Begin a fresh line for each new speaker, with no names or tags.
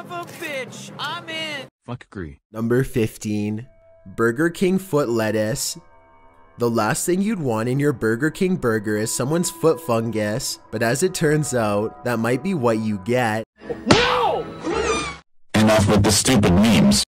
of a bitch. I'm in.
Fuck agree.
Number 15. Burger King foot lettuce. The last thing you'd want in your Burger King burger is someone's foot fungus, but as it turns out, that might be what you get.
No! Enough with the stupid memes.